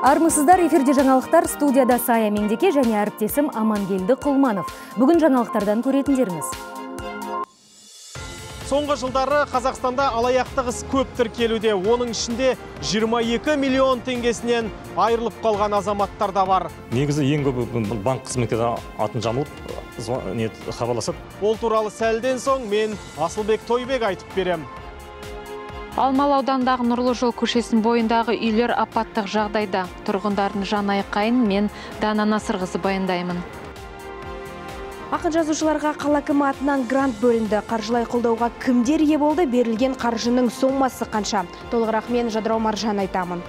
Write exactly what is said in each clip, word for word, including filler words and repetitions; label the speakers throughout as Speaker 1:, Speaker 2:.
Speaker 1: Армысыздар, эфирде жаңалықтар, студияда Сая Меңдеке және әріптесім Амангелді Құлманов. Бүгін жаңалықтардан көретіндеріңіз.
Speaker 2: Соңғы жылдары Қазақстанда алаяқтық іс көп тіркелуде. Оның ішінде жиырма екі миллион теңгесінен айырылып қалған азаматтар да бар.
Speaker 3: Негізі ең көп банк қызметкері атын жамылып хабарласады.
Speaker 2: Ол туралы сәлден соң мен Асылбек Тойбек айтып берем.
Speaker 4: Алмалы аудандағы Нұрлы жол көшесінің бойындағы үйлер апаттық жағдайда. Тұрғындардың жан айқайын мен Дана Насырқызы баяндаймын.
Speaker 1: Ақын жазушыларға қала әкімі атынан грант бөлінді. Қаржылай қолдауға кімдер ие болды, берілген қаржының сомасы қанша? Толығырақ мен Жадырау Маржан айтамын.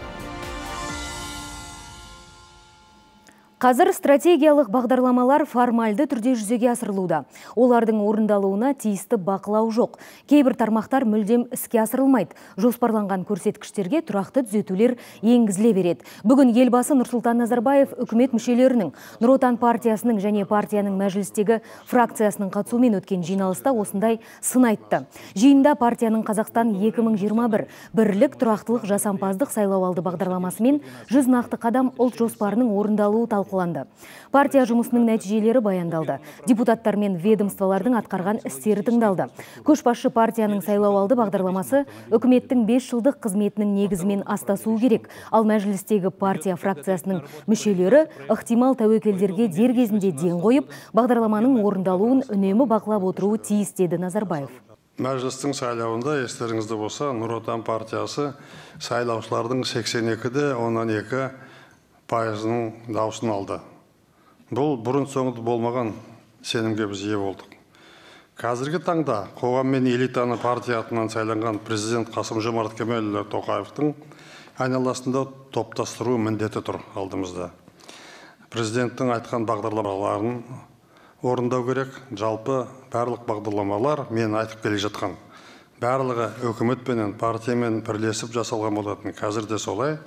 Speaker 1: Қазір стратегиялық бағдарламалар формальды түрде жүзеге асырылуда. Олардың орындалуына тиісті бақылау жоқ. Кейбір тармақтар мүлдем іске асырылмайды. Жоспарланған көрсеткіштерге тұрақты түзетулер енгізіле береді. Бүгін елбасы Нұрсұлтан Назарбаев үкімет мүшелерінің, Нұр Отан партиясының және партияның мәжілістегі фракциясының қатысуымен өткен жиналыста осындай сын айтты. Жиында партияның Қазақстан екі мың жиырма бір бірлік тұрақтылық жасампаздық сайлауалды бағдарламасымен жүз нақты қадам ұлт жоспарының орындалуы талқыланды. Партия жұмысының нәтижелері баяндалды. Депутаттар мен ведомстволардың атқарған істері тыңдалды. Көшбасшы партияның сайлауалды бағдарламасы үкіметтің бес жылдық қызметінің негізімен астасуы керек. Ал мәжілістегі партия фракциясының мүшелері ықтимал тәуекелдерге дер кезінде ден қойып, бағдарламаның орындалуын үнемі бақылап отыруы тиіс деді Назарбаев.
Speaker 5: Мәжілістің сайлауында естеріңізде болса, Нұр Отан партиясы сайлаушылардың сексен екі де оннан екі пайызының дауысын алды. Бұл бұрын соңды болмаған сенімге біз ие болдық. Қазіргі таңда қоғам мен элитаны партия атынан сайланған президент Қасым-Жомарт Кемелұлы Тоқаевтың айналасында топтастыру міндеті тұр алдымызда. Президенттің айтқан бағдарламаларын орындау керек. Жалпы барлық бағдарламалар мен айтып келе жатқан. Барлығы үкіметпенен партиямен бірлесіп жасалған болатын. Қазір де солай.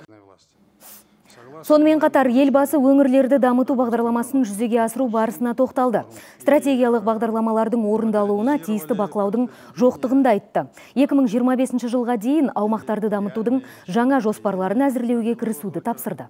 Speaker 1: Сонымен қатар елбасы өңірлерді дамыту бағдарламасын жүзеге асыру барысына тоқталды. Стратегиялық бағдарламалардың орындалуына тиісті бақылаудың жоқтығын да айтты. екі мың жиырма бесінші жылға дейін аумақтарды дамытудың жаңа жоспарларын әзірлеуге кірісуді тапсырды.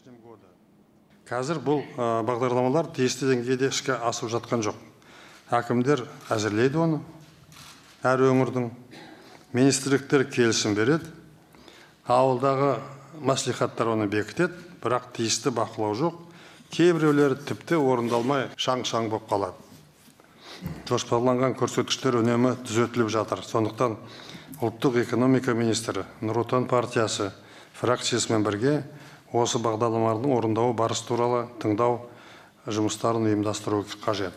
Speaker 5: Қазір бұл бағдарламалар тиісті деңгейде іске асып жатқан жоқ. Әкімдер әзірлейді оны, әр өңірдің министрліктер келісім береді, ауылдағы мәслихаттар оны бекітеді, бірақ тиісті бақылау жоқ. Кейбіреулері тіпті орындалмай шаң-шаң болып қалады. Жоспарланған көрсеткіштер үнемі түзетіліп жатыр. Сондықтан ұлттық экономика министрі Нұр Отан партиясы фракциясымен бірге осы бағдарламалардың орындауы барысы туралы тыңдау жұмыстарын ұйымдастыру қажет.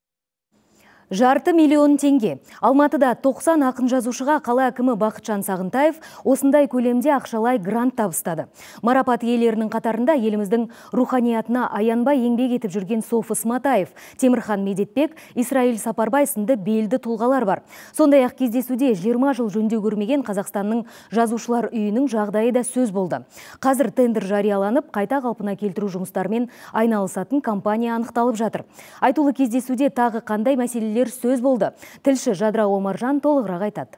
Speaker 1: Жарты миллион теңге. Алматыда тоқсан ақын жазушыға қала әкімі Бақытжан Сағынтаев осындай көлемде ақшалай грант табыстады. Марапат иелерінің қатарында еліміздің руханиятына аянбай еңбек етіп жүрген Софы Сматаев, Темірхан Медетбек, Исраил Сапарбай сынды белді тұлғалар бар. Сондай-ақ кездесуде жиырма жыл жөндеу көрмеген Қазақстанның жазушылар үйінің жағдайы да сөз болды. Қазір тендер жарияланып, қайта қалпына келтіру жұмыстарымен айналысатын компания анықталып жатыр. Айтулы кездесуде тағы қандай мәселелер сөз болды. Тілші Жадырау Маржан толығырақ айтады.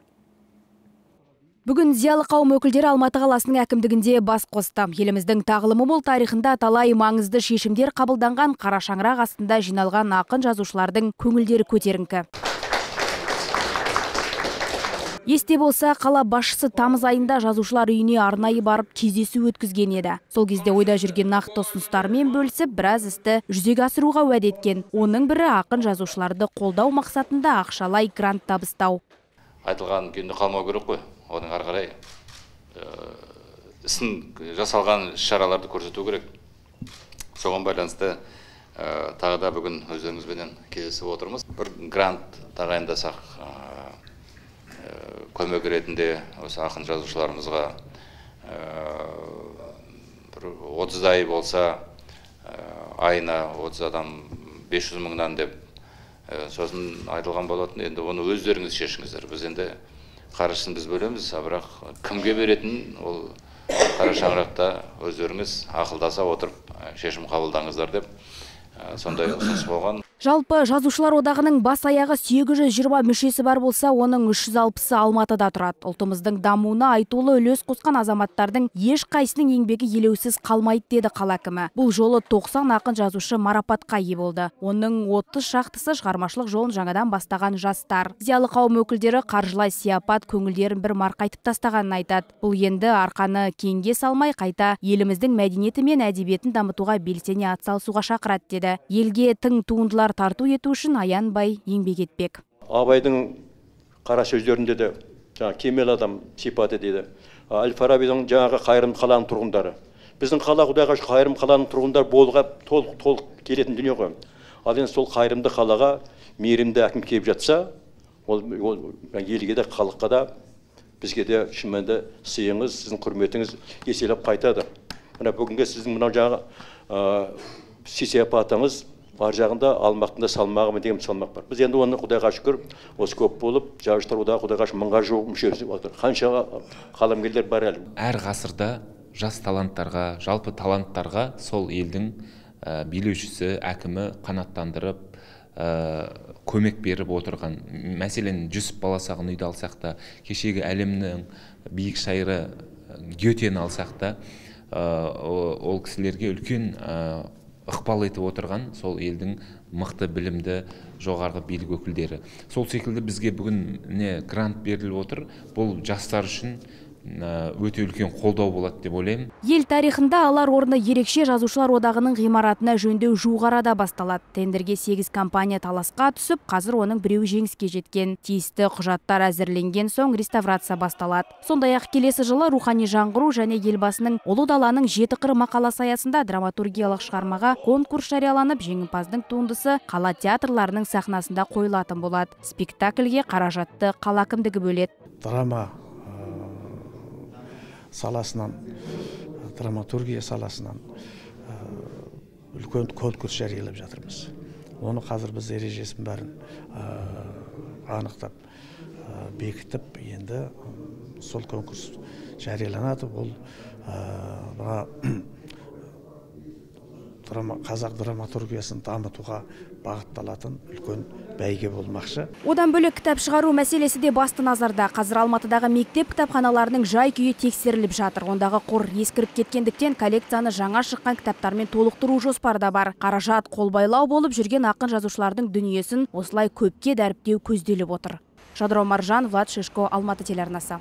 Speaker 6: Бүгін зиялы қауым өкілдері Алматы қаласының әкімдігінде бас қосты. Еліміздің тағылымы мол тарихында талай маңызды шешімдер қабылданған қара шаңырақ астында жиналған ақын жазушылардың көңілдері көтеріңкі. Есте болса, қала басшысы тамыз айында жазушылар үйіне арнайы барып кездесу өткізген еді. Сол кезде ойда жүрген нақты ұсыныстармен бөлісіп, біраз істі жүзеге асыруға уәде еткен. Оның бірі ақын жазушыларды қолдау мақсатында ақшалай грант табыстау.
Speaker 7: Айтылған күйінде қалмау керек қой. Оның ары қарай ісін жасалған іс-шараларды көрсету керек. Соған байланысты тағы да бүгін өздеріңізбенен кездесіп отырмыз. Бір грант тағайындасақ, көмек ретінде осы ақын жазушыларымызға отыз ай болса, айына отыз адам бес жүз мыңнан деп сосын айтылған болатын. Енді оны өздеріңіз шешіңіздер. Біз енді қаржысын біз бөлеміз, бірақ кімге беретін ол қара шаңырақта өздеріңіз ақылдаса отырып шешім қабылдаңыздар деп сондай ұсыныс болған.
Speaker 6: Жалпы жазушылар одағының бас аяғы сегіз жүз жиырма мүшесі бар болса, оның үш жүз алпысы Алматыда тұрады. Ұлтымыздың дамуына айтулы үлес қосқан азаматтардың еш қайсының еңбегі елеусіз қалмайды деді қала әкімі. Бұл жолы тоқсан ақын жазушы марапатқа ие болды. Оның отыз шақтысы шығармашылық жолын жаңадан бастаған жастар. Зиялы қауым өкілдері қаржылай сияпат көңілдерін бір марқайтып тастағанын айтады. Бұл енді арқаны кеңге салмай қайта еліміздің мәдениеті мен әдебиетін дамытуға белсене атсалысуға шақырады деді. Елге тың туындылар тарту ету үшін аянбай еңбек етпек.
Speaker 8: Абайдың қара сөздерінде де жаңа кемел адам сипаты дейді. Әл-Фарабидің жаңағы қайырымды қаланың тұрғындары. Біздің қала құдайға қайырымды қаланың тұрғындары болуға толық толық келетін дүние ғой. Ал енді сол қайырымды қалаға мейірімді әкім келіп жатса, ол елге де халыққа да бізге де шынымен сыйыңыз, сіздің құрметіңіз еселеп қайтады. Мына бүгінгі сіздің мынау жаңағы сияпатыңыз бар жағында алмақтында салмағы деген салмақ бар. Біз енді оны құдайға шүкір осы көп болып, жазушылар одағы құдайға шүкір мыңға жуық мүшесі отыр. Қанша қаламгерлер бар әлі.
Speaker 9: Әр ғасырда жас таланттарға, жалпы таланттарға сол елдің билеушісі, әкімі қанаттандырып, көмек беріп отырған. Мәселен, Жүсіп баласағын үйді алсақ та, кешегі әлемнің биік шайыры Гетені алсақ та, ол кісілерге үлкен ықпал етіп отырған сол елдің мықты білімді жоғарғы билік өкілдері. Сол секілді бізге бүгін не грант беріліп отыр. Бұл жастар үшін өте үлкен қолдау болады деп ойлаймын.
Speaker 6: Ел тарихында алар орны ерекше жазушылар одағының ғимаратына жөндеу жуық арада басталады. Тендерге сегіз компания таласқа түсіп, қазір оның біреуі жеңіске жеткен. Тиісті құжаттар әзірленген соң реставрация басталады. Сондай-ақ келесі жылы рухани жаңғыру және елбасының ұлы даланың жеті қыры мақаласы аясында драматургиялық шығармаға конкурс жарияланып, жеңімпаздың туындысы қала театрларының сахнасында қойылатын болады. Спектакльге қаражатты қала әкімдігі бөледі.
Speaker 10: Драма саласынан, драматургия саласынан үлкен конкурс жариялап жатырмыз. Оны қазір біз ережесін бәрін анықтап, бекітіп, енді сол конкурс жарияланады. Ол қазақ драматургиясын дамытуға бағытталатын үлкен бәйге болмақшы.
Speaker 6: Одан бөлек кітап шығару мәселесі де басты назарда. Қазір Алматыдағы мектеп кітапханаларының жай-күйі тексеріліп жатыр. Ондағы қор ескіріп кеткендіктен коллекцияны жаңа шыққан кітаптармен толықтыру жоспарда бар. Қаражат қолбайлау болып жүрген ақын жазушылардың дүниесін осылай көпке дәріптеу көзделіп отыр. Жадырау Маржан, Влад Шишко, Алматы телеарнасы.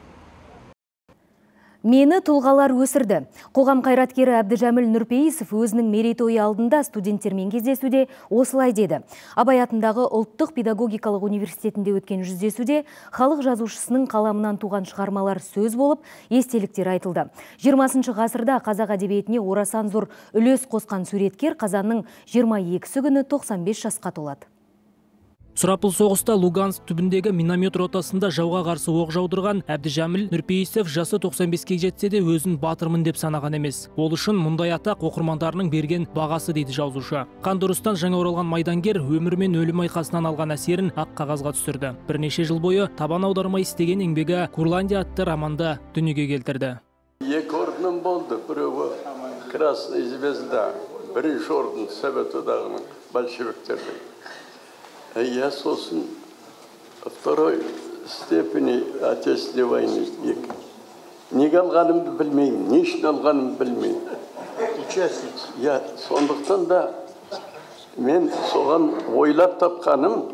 Speaker 1: Мені тұлғалар өсірді. Қоғам қайраткері Әбдіжәміл Нұрпейісов өзінің мерейтойы алдында студенттермен кездесуде осылай деді. Абай атындағы ұлттық педагогикалық университетінде өткен жүздесуде халық жазушысының қаламынан туған шығармалар сөз болып, естеліктер айтылды. жиырмасыншы ғасырда қазақ әдебиетіне орасан зор үлес қосқан суреткер қазанның жиырма екісі күні тоқсан бес жасқа толады.
Speaker 11: Сұрапыл соғыста Луганск түбіндегі миномет ротасында жауға қарсы оқ жаудырған Әбдіжәміл Нұрпейісов жасы тоқсан беске жетсе де өзін батырмын деп санаған емес. Ол үшін мұндай атақ оқырмандарының берген бағасы дейді жазушы. Қандұрыстан жаңа оралған майдангер өмір мен өлім айқасынан алған әсерін ақ қағазға түсірді. Бірнеше жыл бойы табан аудармай істеген еңбегі Курландия атты романды дүниеге келтірді.
Speaker 12: Екі орным болды, біреуі Красная Звезда, бірінші орын Совет одағының большевиктердің. Я сосын второй степени Отечественной войны. Неге алғанымды білмеймін, не үшін алғанымды білмеймін. Участник. Я сондықтан да мен соған ойлап тапқаным,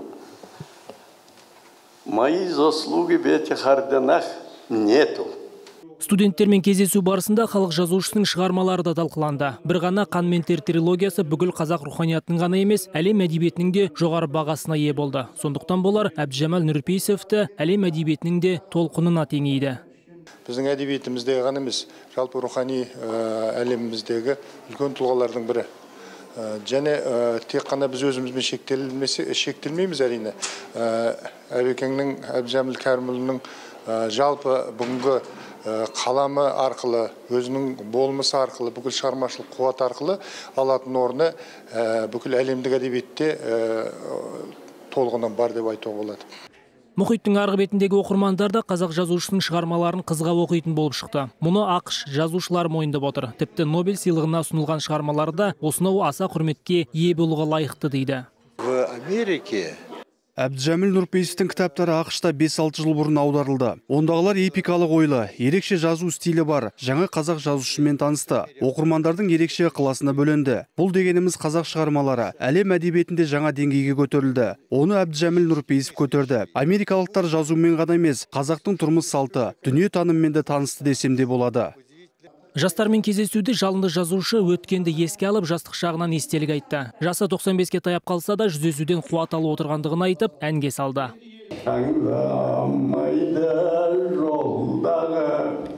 Speaker 12: мои заслуги в этих орденах нету.
Speaker 11: Студенттермен кездесу барысында халық жазушысының шығармалары да талқыланды. Бір ғана «Қан мен тер» трилогиясы бүкіл қазақ руханиятының ғана емес, әлем әдебиетінің де жоғары бағасына ие болды. Сондықтан болар Әбдіжәміл Нұрпейісовті әлем әдебиетінің де толқынына теңейді.
Speaker 13: Біздің әдебиетіміздегі ғана емес, жалпы рухани әлеміміздегі үлкен тұлғалардың бірі. Және тек қана біз өзімізбен шектелмейміз әрине. Әбекеңнің, Әбдіжәміл Кәрімұлының жалпы бүгінгі қаламы арқылы, өзінің болмысы арқылы, бүкіл шығармашылық қуат арқылы алатын орны бүкіл әлемдік әдебиетте толығынан бар деп айтуға болады.
Speaker 11: Мұхиттың арғы бетіндегі оқырмандар да қазақ жазушысының шығармаларын қызға оқитын болып шықты. Мұны ақш жазушылар мойындап отыр. Тіпті Нобель сыйлығына ұсынылған шығармалары да осынау аса құрметке ие болуға лайықты дейді.
Speaker 14: В
Speaker 12: Америке.
Speaker 14: Әбдіжәміл Нұрпейісовтің кітаптары ақшта бес алты жыл бұрын аударылды. Ондағылар эпикалық ойлы, ерекше жазу стилі бар, жаңа қазақ жазушымен танысты. Оқырмандардың ерекше ықыласына бөленді. Бұл дегеніміз қазақ шығармалары әлем әдебиетінде жаңа деңгейге көтерілді. Оны Әбдіжәміл Нұрпейісов көтерді. Америкалықтар жазумен ғана емес, қазақтың тұрмыс салты, дүние танымымен де танысты десем де болады.
Speaker 11: Жастармен кездесуде жалынды жазушы өткенді еске алып, жастық шағынан естелік айтты. Жасы тоқсан беске таяп қалса да, жүздесуден қуат алып отырғандығын айтып, әнге салды.
Speaker 12: Аңдамайды жолдағы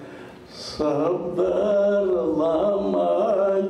Speaker 12: сыбдырламай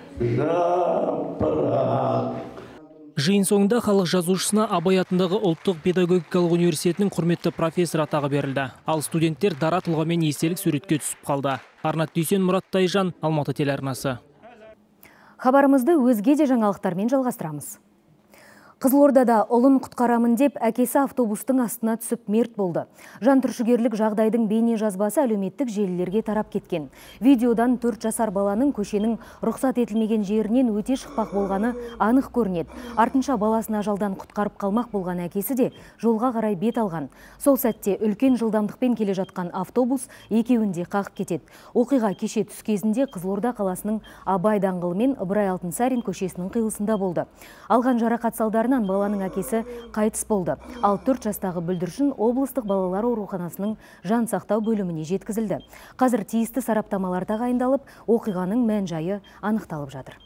Speaker 12: жапырақ.
Speaker 11: Жиын соңында халық жазушысына Абай атындағы ұлттық педагогикалық университетінің құрметті профессор атағы берілді. Ал студенттер дара тұлғамен естелік суретке түсіп қалды. Арнат Дүйсен, Мұрат Тайжан, Алматы телеарнасы.
Speaker 1: Хабарымызды өзге де жаңалықтармен жалғастырамыз. Қызылордада ұлын құтқарамын деп әкесі автобустың астына түсіп мерт болды. Жантүршігерлік жағдайдың бейне жазбасы әлеуметтік желілерге тарап кеткен. Видеодан төрт жасар баланың көшенің рұқсат етілмеген жерінен өте шықпақ болғаны анық көрінеді. Артынша баласын ажалдан құтқарып қалмақ болған әкесі де жолға қарай бет алған. Сол сәтте үлкен жылдамдықпен келе жатқан автобус екеуінде қағып кетеді. Оқиға кеше түс кезінде Қызылорда қаласының Абай даңғылы мен Ыбырай Алтынсарин көшесінің қиылысында болды. Алған жарақат салдары баланың әкесі қайтыс болды. Ал төрт жастағы бүлдіршін облыстық балалар ауруханасының жан сақтау бөліміне жеткізілді. Қазір тиісті сараптамалар тағайындалып, оқиғаның мән-жайы анықталып жатыр.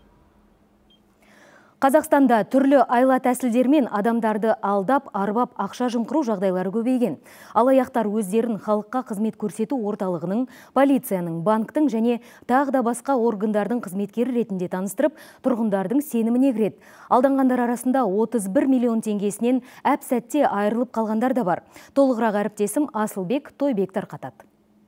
Speaker 1: Қазақстанда түрлі айла тәсілдермен адамдарды алдап, арбап ақша жымқыру жағдайлары көбейген. Алаяқтар өздерін халыққа қызмет көрсету орталығының, полицияның, банктың және тағы да басқа органдардың қызметкері ретінде таныстырып, тұрғындардың сеніміне кіреді. Алданғандар арасында отыз бір миллион теңгесінен әп сәтте айырылып қалғандар да бар. Толығырақ әріптесім Асылбек Тойбек тарқатады.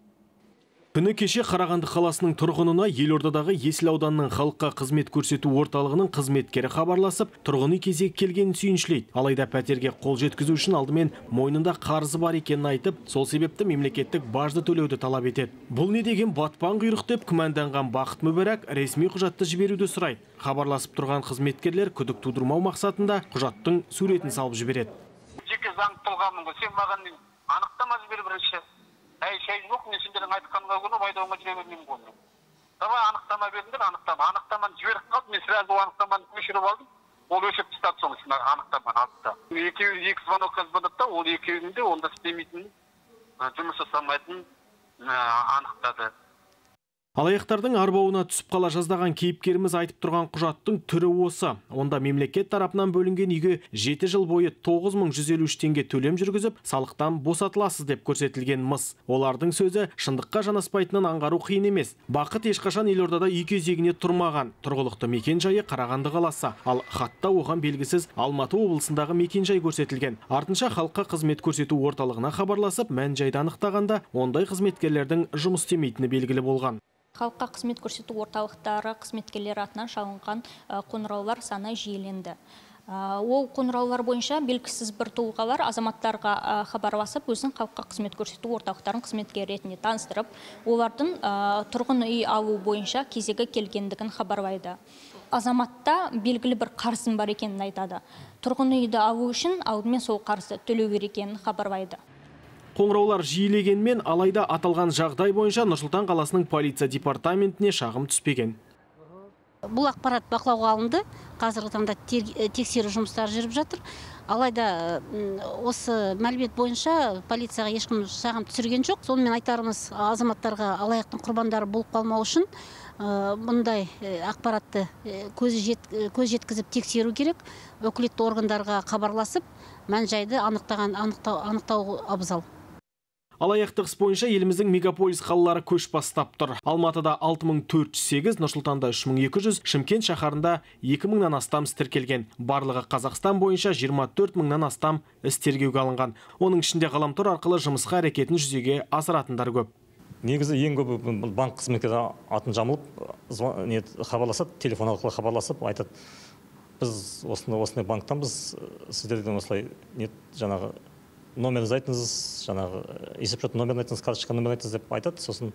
Speaker 2: Күні кеше Қарағанды қаласының тұрғынына Елордадағы Есіл ауданының халыққа қызмет көрсету орталығының қызметкері хабарласып, тұрғын үй кезек келгенін сүйіншілейді. Алайда пәтерге қол жеткізу үшін алдымен мойнында қарызы бар екенін айтып, сол себепті мемлекеттік бажды төлеуді талап етеді. Бұл не деген батпан құйрық деп күмәнданған Бақыт Мүбәрак ресми құжатты жіберуді сұрайды. Хабарласып тұрған қызметкерлер күдік тудырмау мақсатында құжаттың суретін салып жібереді.
Speaker 15: Жеке заңды тұлғамын, сен маған анықтама жібер бірінші. Әй, шай жоқ, мен сендердің айтқанға күні майдауға жүре бермеймін ғой. Давай анықтама бердіңдер, анықтама. Анықтаманы жіберіп қалды, мен сразу анықтаманы өшіріп алдым. Ол өшіп тастады соң үшін анықтаманы алды да. Екеуі екі звонокқа звондады да, ол екеуінде онда істемейтін, жұмыс жасамайтын анықтады.
Speaker 2: Алаяқтардың арбауына түсіп қала жаздаған кейіпкеріміз айтып тұрған құжаттың түрі осы. Онда мемлекет тарапынан бөлінген үйге жеті жыл бойы тоғыз мың жүз елу үш теңге төлем жүргізіп, салықтан босатыласыз деп көрсетілген мыс. Олардың сөзі шындыққа жанаспайтынын аңғару қиын емес. Бақыт ешқашан Елордада үй кезегіне тұрмаған. Тұрғылықты мекен жайы Қарағанды қаласы, ал хатта оған белгісіз Алматы облысындағы мекен жай көрсетілген. Артынша халыққа қызмет көрсету орталығына хабарласып, мән жайды анықтағанда, ондай қызметкерлердің жұмыс істемейтіні белгілі болған.
Speaker 16: Халыққа қызмет көрсету орталықтары қызметкерлер атынан шалынған қоңыраулар саны жиіленді. Ол қоңыраулар бойынша белгісіз бір тұлғалар азаматтарға хабарласып, өзінің халыққа қызмет көрсету орталықтарын қызметкер ретінде таныстырып, олардың тұрғын үй алу бойынша кезегі келгендігін хабарлайды. Азаматта белгілі бір қарызым бар екенін айтады. Тұрғын үйді алу үшін алдымен сол қарызды төлеу керек екенін хабарлайды.
Speaker 2: Қоңыраулар жиілегенмен, алайда аталған жағдай бойынша Нұр-Сұлтан қаласының полиция департаментіне шағым түспеген.
Speaker 17: Бұл ақпарат бақылауға алынды. Қазіргі таңда тексеру жұмыстары жүріп жатыр. Алайда осы мәлімет бойынша полицияға ешкім шағым түсірген жоқ. Сонымен айтарымыз, азаматтарға алаяқтың құрбандары болып қалмау үшін бұндай ақпаратты көз жеткізіп тексеру керек. Өкілетті органдарға хабарласып, мән жайды анықтау абзал.
Speaker 2: Алаяқтық іс бойынша еліміздің мегаполис қалалары көш бастап тұр. Алматыда алты мың төрт жүз сегіз, Нұр-Сұлтанда үш мың екі жүз, Шымкент шаһарында екі мыңнан астам іс тіркелген. Барлығы Қазақстан бойынша жиырма төрт мыңнан астам іс тергеуге алынған. Оның ішінде ғаламтор арқылы жұмысқа әрекетін жүзеге асыратындар көп.
Speaker 3: Негізі ең көбі банк қызметкері атын жамылып, хабарласады, телефон арқылы хабарласып, айтады, біз осындай банктанбыз, сіздерден осылай жаңағы номеріңізді айтыңыз, жаңағы есепшот номерін айтыңыз, карточка номерін айтыңыз деп айтады. Сосын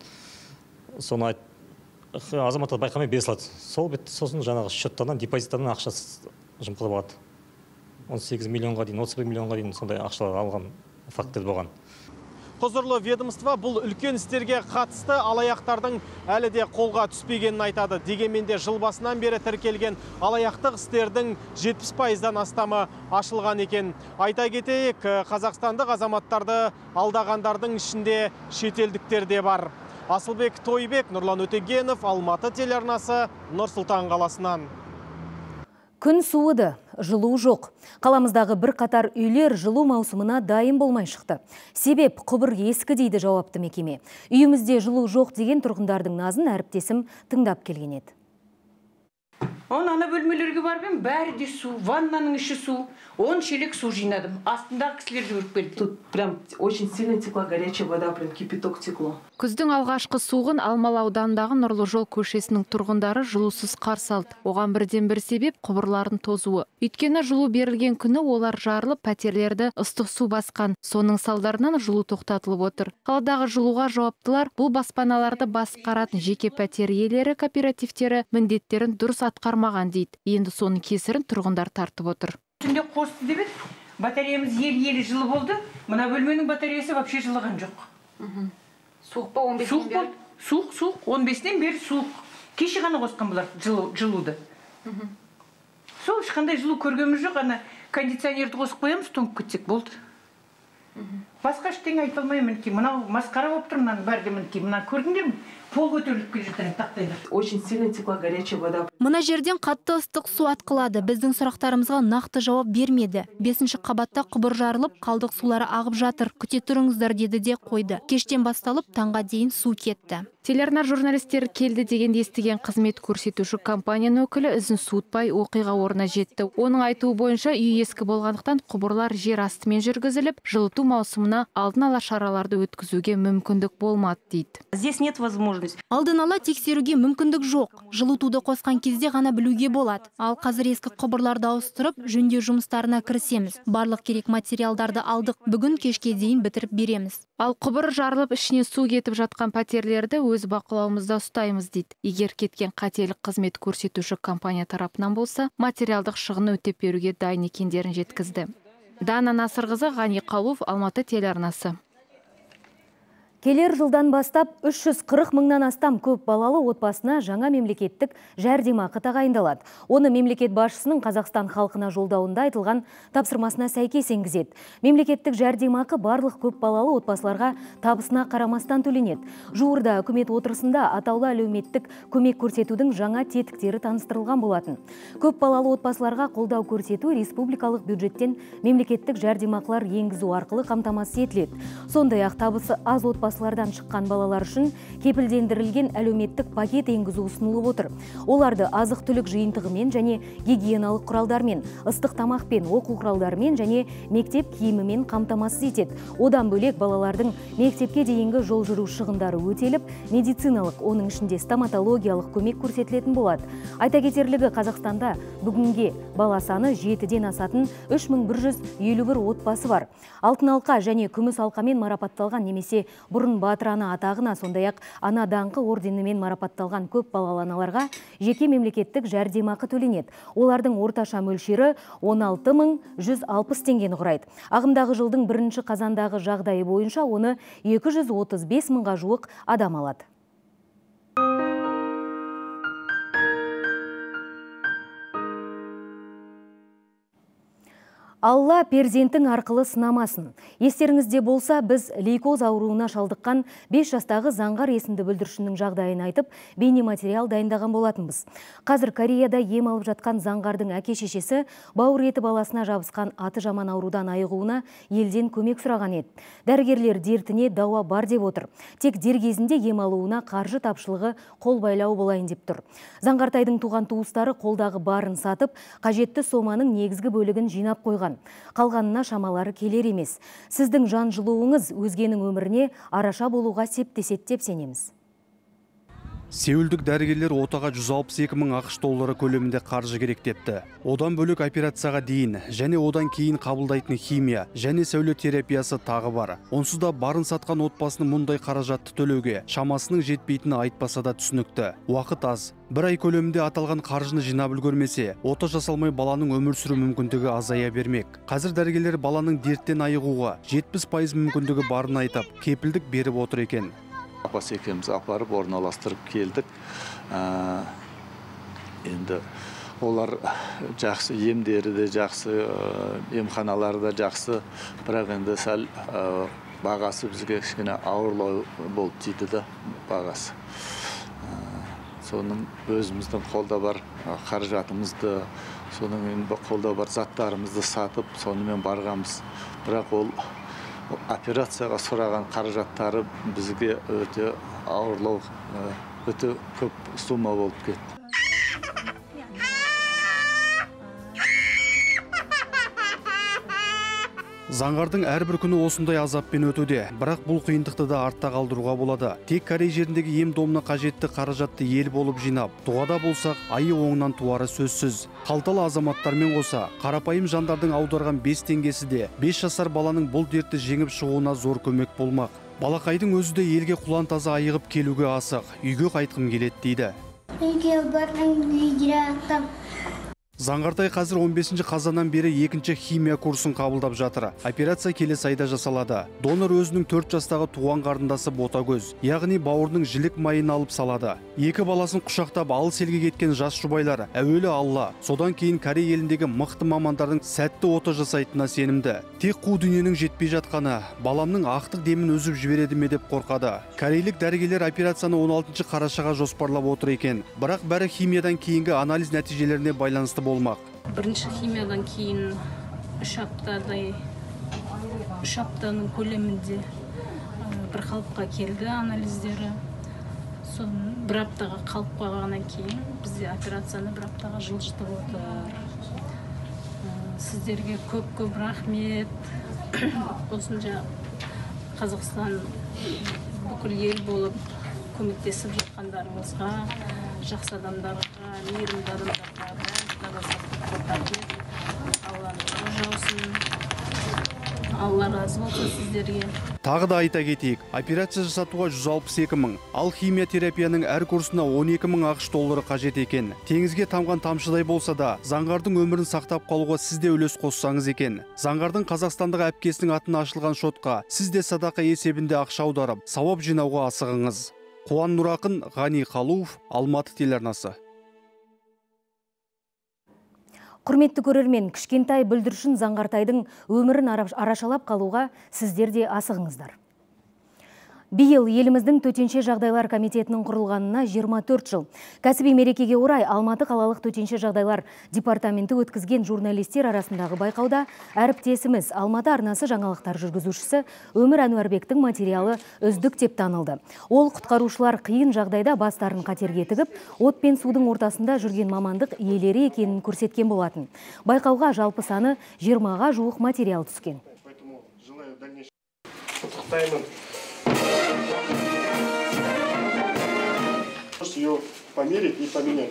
Speaker 3: соны азаматтар байқамай бере салады. Сол бетте сосын жаңағы счеттардан, депозиттардан ақша жымқырып алады. он сегіз миллионға дейін, отыз бір миллионға дейін сондай ақшалар алған фактілер болған.
Speaker 2: Құзырлы ведомство бұл үлкен істерге қатысты алаяқтардың әлі де қолға түспегенін айтады. Дегенмен де жыл басынан бері тіркелген алаяқтық істердің жетпіс пайыздан астамы ашылған екен. Айта кетейік, қазақстандық азаматтарды алдағандардың ішінде шетелдіктер де бар. Асылбек Тойбек, Нұрлан Өтегенов, Алматы телеарнасы, Нұр-Сұлтан қаласынан.
Speaker 1: Күн суыды, жылу жоқ. Қаламыздағы бір қатар үйлер жылу маусымына дайын болмай шықты. Себеп құбыр ескі дейді жауапты мекеме. Үйімізде жылу жоқ деген тұрғындардың назын әріптесім тыңдап келген еді.
Speaker 18: Он ана бөлмелерге барбен, бәрі де су, ваннаның іші су, он шелек су жинадым. Астындағы кісілер жүріп келді.
Speaker 19: Тут прям очень сильно текла горячая вода, прям кипяток текло.
Speaker 4: Күздің алғашқы суығын Алмалы ауданындағы Нұрлы жол көшесінің тұрғындары жылусыз қарсы алды. Оған бірден бір себеп құбырлардың тозуы. Өйткені жылу берілген күні олар жарылып, пәтерлерді ыстық су басқан. Соның салдарынан жылу тоқтатылып отыр. Қаладағы жылуға жауаптылар бұл баспаналарды басқаратын жеке пәтер иелері кооперативтері міндеттерін дұрыс атқармаған дейді. Енді соның кесірін тұрғындар тартып отыр.
Speaker 18: Түнде қосты деп еді, батареямыз ел-елі жылы болды. Мына бөлменің батареясы вообще жылыған жоқ.
Speaker 19: Суық па он бестен бері?
Speaker 18: Суық, суық, он бестен бері суық. Кеше ғана қосқан бұлар жылуды. Сол ешқандай жылу көргеніміз жоқ, ана кондиционерді қосып қоямыз, тоңып кетсек болды. Басқа ештеңе айта алмаймын. Мынау масқара болып тұр, мынаның бәрі де мінекей. Мына көрдіңдер ме? Пол көтеріліп келе жатыр, тақтайлар.
Speaker 19: Очень сильно текла горячая вода.
Speaker 6: Мына жерден қатты ыстық су атқылады. Біздің сұрақтарымызға нақты жауап бермеді. Бесінші қабатта құбыр жарылып, қалдық сулары ағып жатыр. Күте тұрыңыздар деді де қойды. Кештен басталып, таңға дейін су кетті.
Speaker 4: Телеарна журналистері келді дегенде естіген қызмет көрсетуші компанияның өкілі ізін суытпай оқиға орнына жетті. Оның айтуы бойынша үй ескі болғандықтан құбырлар жер астымен жүргізіліп, жылыту маусымына алдын ала шараларды өткізуге мүмкіндік болмады дейді.
Speaker 18: Здесь нет возможности.
Speaker 6: Алдын ала тексеруге мүмкіндік жоқ. Жылытуды қосқан кезде ғана білуге болады. Ал қазір ескі құбырларды ауыстырып, жөндеу жұмыстарына кірісеміз. Барлық керек материалдарды алдық. Бүгін кешке дейін бітіріп береміз.
Speaker 4: Ал құбыр жарылып, ішіне су кетіп жатқан пәтерлерді өз бақылауымызда ұстаймыз дейді. Егер кеткен қателік қызмет көрсетуші компания тарапынан болса, материалдық шығын өтеп беруге дайын екендерін жеткізді. Дана Насырқызы, Ғани Қалуов, Алматы телеарнасы.
Speaker 1: Келер жылдан бастап үш жүз қырық мыңнан астам көп балалы отбасына жаңа мемлекеттік жәрдемақы тағайындалады. Оны мемлекет басшысының Қазақстан халқына жолдауында айтылған тапсырмасына сәйкес енгізеді. Мемлекеттік жәрдемақы барлық көп балалы отбасыларға табысына қарамастан төленеді. Жуырда үкімет отырысында атаулы әлеуметтік көмек көрсетудің жаңа тетіктері таныстырылған болатын. Көп балалы отбасыларға қолдау көрсету республикалық бюджеттен мемлекеттік жәрдемақылар енгізу арқылы қамтамасыз етіледі. Сондай-ақ табысы аз отбасы отбасылардан шыққан балалар үшін кепілдендірілген әлеуметтік пакет енгізу ұсынылып отыр. Оларды азық-түлік жиынтығымен және гигиеналық құралдармен, ыстық тамақпен, оқу құралдарымен және мектеп киімімен қамтамасыз етеді. Одан бөлек балалардың мектепке дейінгі жол жүру шығындары өтеліп, медициналық, оның ішінде стоматологиялық көмек көрсетілетін болады. Айта кетерлігі, Қазақстанда бүгінге бала саны жетіден асатын үш мың бір жүз елу бір отбасы бар. Алтын алқа және күміс алқамен марапатталған немесе бұрын батыр ана атағына, сондай-ақ ана даңқы орденімен марапатталған көп балалы аналарға жеке мемлекеттік жәрдемақы төленеді. Олардың орташа мөлшері он алты мың жүз алпыс теңгені құрайды. Ағымдағы жылдың бірінші қазандағы жағдайы бойынша оны екі жүз отыз бес мыңға жуық адам алады. Алла перзентің арқылы сынамасын. Естеріңізде болса, біз лейкоз ауруына шалдыққан бес жастағы Заңғар есімді бүлдіршіннің жағдайын айтып, бейнематериал дайындаған болатынбыз. Қазір Кореяда ем алып жатқан Заңғардың әке-шешесі бауыр еті баласына жабысқан аты жаман аурудан айығуына елден көмек сұраған еді. Дәрігерлер дертіне дауа бар деп отыр. Тек дер кезінде ем алуына қаржы тапшылығы қол байлау болайын деп тұр. Заңғартайдың туған туыстары қолдағы барын сатып, қажетті соманың негізгі бөлігін жинап қойған. Қалғанына шамалары келер емес. Сіздің жан жылуыңыз өзгенің өміріне араша болуға септеседі деп сенеміз.
Speaker 14: Сеулдік дәрігерлер отаға жүз алпыс екі мың ақш доллары көлемінде қаржы керек депті. Одан бөлек операцияға дейін және одан кейін қабылдайтын химия және сәуле терапиясы тағы бар. Онсыз да барын сатқан отбасының мұндай қаражатты төлеуге шамасының жетпейтіні айтпаса да түсінікті. Уақыт аз. Бір ай көлемінде аталған қаржыны жинап үлгермесе, ота жасалмай баланың өмір сүру мүмкіндігі азая бермек. Қазір дәрігерлер баланың дерттен айығуға жетпіс пайыз мүмкіндігі барын айтып, кепілдік беріп отыр екен.
Speaker 20: Апасы екеуміз апарып орналастырып келдік. Енді олар жақсы, емдері де жақсы, емханалары да жақсы, бірақ енді сәл бағасы бізге кішкене ауырлау болып тиді да бағасы. Соның өзіміздің қолда бар қаражатымызды, соның қолда бар заттарымызды сатып, сонымен барғанбыз. Бірақ ол операцияға сұраған қаражаттары бізге өте ауырлау, өте көп сума болып кетті.
Speaker 14: Заңғардың әрбір күні осындай азаппен өтуде, бірақ бұл қиындықты да артта қалдыруға болады. Тек Корей жеріндегі ем домына қажетті қаражатты ел болып жинап, дұғада болсақ, айы оңынан туары сөзсіз. Қалталы азаматтармен қоса, қарапайым жандардың аударған бес теңгесі де бес жасар баланың бұл дертті жеңіп шығуына зор көмек болмақ. Балақайдың өзі де елге құлан таза айығып келуге асық, үйге қайтқым келеді дейді.
Speaker 21: Үйге барғым келеді.
Speaker 14: Заңғартай қазір он бесінші қазаннан бері екінші химия курсын қабылдап жатыр. Операция келесі айда жасалады. Донор өзінің төрт жастағы туған қарындасы Ботагөз, яғни бауырының жілік майын алып салады. Екі баласын құшақтап алыс елге кеткен жас жұбайлар әуелі Алла, содан кейін Корей еліндегі мықты мамандардың сәтті ота жасайтынына сенімді. Тек қу дүниенің жетпей жатқаны, баламның ақтық демін үзіп жібереді ме деп қорқады. Корейлік дәрігерлер операцияны он алтыншы қарашаға жоспарлап отыр екен. Бірақ бәрі химиядан кейінгі анализ нәтижелеріне байланысты болмақ.
Speaker 22: Бірінші химиядан кейін үш аптадай, үш аптаның көлемінде бір қалыпқа келді анализдері. Соны бір аптаға қалып қойғаннан кейін бізде операцияны бір аптаға жылжытып отыр. Сіздерге көп-көп рахмет. Осынша Қазақстан бүкіл ел болып көмектесіп жатқандарыңызға, жақсы адамдарға, мейірімді адамдарға Алла разы болсын сіздерге.
Speaker 14: Тағы да айта кетейік, операция жасатуға жүз алпыс екі мың, ал химия терапияның әр курсына он екі мың ақш доллары қажет екен. Теңізге тамған тамшыдай болса да, Заңғардың өмірін сақтап қалуға сіз де үлес қоссаңыз екен. Заңғардың қазақстандық әпкесінің атына ашылған шотқа сіз де садақа есебінде ақша аударып, сауап жинауға асығыңыз. Қуан Нұрақын, Ғани Қалуов, Алматы телеарнасы.
Speaker 1: Құрметті көрермен, кішкентай бүлдіршін Заңғартайдың өмірін арашалап қалуға сіздер де асығыңыздар. Биыл еліміздің төтенше жағдайлар комитетінің құрылғанына жиырма төрт жыл. Кәсіби мерекеге орай Алматы қалалық төтенше жағдайлар департаменті өткізген журналистер арасындағы байқауда әріптесіміз Алматы арнасы жаңалықтар жүргізушісі Өмір Әнуарбектің материалы үздік деп танылды. Ол құтқарушылар қиын жағдайда бастарын қатерге тігіп, от пен судың ортасында жүрген мамандық иелері екенін көрсеткен болатын. Байқауға жалпы саны жиырмаға жуық материал түскен.
Speaker 23: Ее померить и поменять.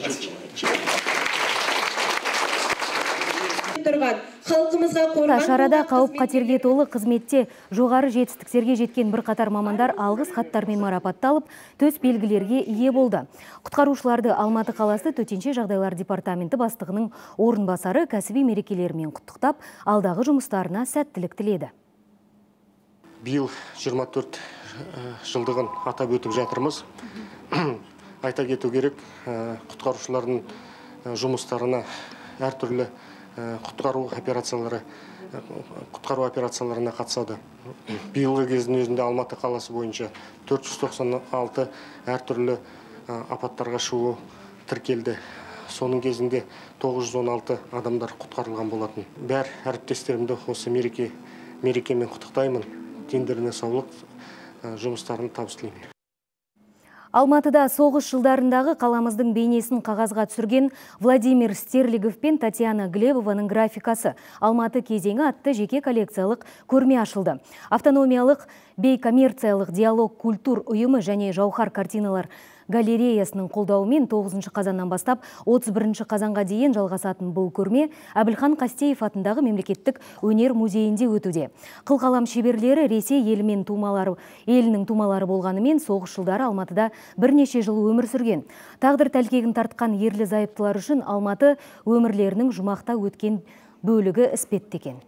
Speaker 1: Шарада қауіп қатерге толы қызметте жоғары жетістіктерге жеткен бір қатар мамандар алғыс хаттармен марапатталып, төс белгілерге ие болды. Құтқарушыларды Алматы қаласы төтенше жағдайлар департаменті бастығының орынбасары кәсіби мерекелерімен құттықтап, алдағы жұмыстарына сәттілік тіледі.
Speaker 23: Биыл жиырма төрт жылдығын атап өтіп жатырмыз. Айта кету керек, құтқарушылардың жұмыстарына әртүрлі құтқару операциялары, құтқару операцияларына қатысады. Биылғы кездің өзінде Алматы қаласы бойынша төрт жүз тоқсан алты әртүрлі апаттарға шығу тіркелді. Соның кезінде тоғыз жүз он алты адамдар құтқарылған болатын. Бәр әріптестерімді осы мереке мерекемен құттықтаймын. Дендеріне саулық, жұмыстарын табыстылаймын.
Speaker 1: Алматыда соғыс жылдарындағы қаламыздың бейнесін қағазға түсірген Владимир Стерлигов пен Татьяна Глебованың графикасы Алматы кезеңі атты жеке коллекциялық көрме ашылды. Автономиялық бейкоммерциялық диалог культур ұйымы және жауһар картиналар галереясының қолдауымен тоғызыншы қазаннан бастап отыз бірінші қазанға дейін жалғасатын бұл көрме Әбілхан Қастеев атындағы мемлекеттік өнер музейінде өтуде. Қылқалам шеберлері Ресей елімен тумалары, елінің тумалары болғанымен соғыс жылдары Алматыда бірнеше жыл өмір сүрген. Тағдыр тәлкегін тартқан ерлі зайыптылар үшін Алматы өмірлерінің жұмақта өткен бөлігі іспетті екен.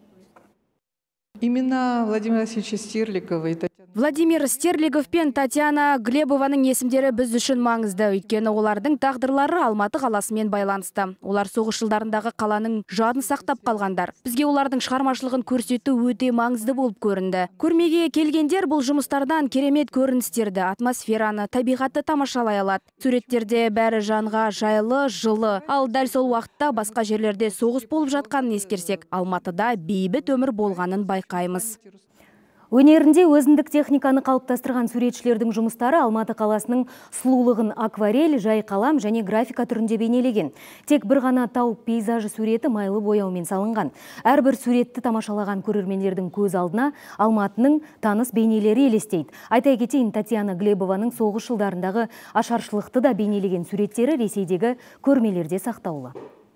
Speaker 5: Имена Владимира Васильевича Стерлигова и
Speaker 6: Владимир Стерлигов пен Татьяна Глебованың есімдері біз үшін маңызды, өйткені олардың тағдырлары Алматы қаласымен байланысты. Олар соғыс жылдарындағы қаланың жадын сақтап қалғандар. Бізге олардың шығармашылығын көрсету өте маңызды болып көрінді. Көрмеге келгендер бұл жұмыстардан керемет көріністерді, атмосфераны, табиғатты тамашалай алады. Суреттерде бәрі жанға жайлы, жылы. Ал дәл сол уақытта басқа жерлерде соғыс болып жатқанын ескерсек, Алматыда бейбіт өмір болғанын байқаймыз.
Speaker 1: Өнерінде өзіндік техниканы қалыптастырған суретшілердің жұмыстары Алматы қаласының сұлулығын акварель, жай қалам және графика түрінде бейнелеген. Тек бір ғана тау пейзажы суреті майлы бояумен салынған. Әрбір суретті тамашалаған көрермендердің көз алдына Алматының таныс бейнелері елестейді. Айта кетейін, Татьяна Глебованың соғыс жылдарындағы ашаршылықты да бейнелеген суреттері Ресейдегі көрмелерде сақтаулы.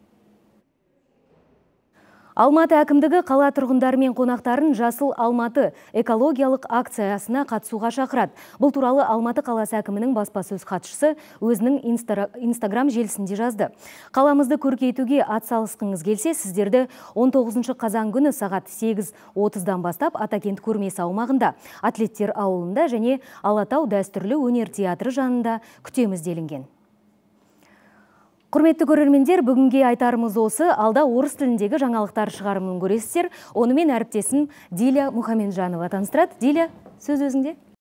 Speaker 1: Алматы әкімдігі қала тұрғындары мен қонақтарын Жасыл Алматы экологиялық акциясына қатысуға шақырады. Бұл туралы Алматы қаласы әкімінің баспасөз хатшысы өзінің инстаграм желісінде жазды. Қаламызды көркейтуге атсалысқыңыз келсе, сіздерді он тоғызыншы қазан күні сағат сегіз отыздан бастап Атакент көрмесі аумағында, Атлеттер ауылында және Алатау дәстүрлі өнер театры жанында күтеміз делінген. Құрметті көрермендер, бүгінге айтарымыз осы. Алда орыс тіліндегі жаңалықтар шығарымын көресіздер. Онымен әріптесім Диля Мұхамеджанова таныстырады. Диля, сөз өзіңде.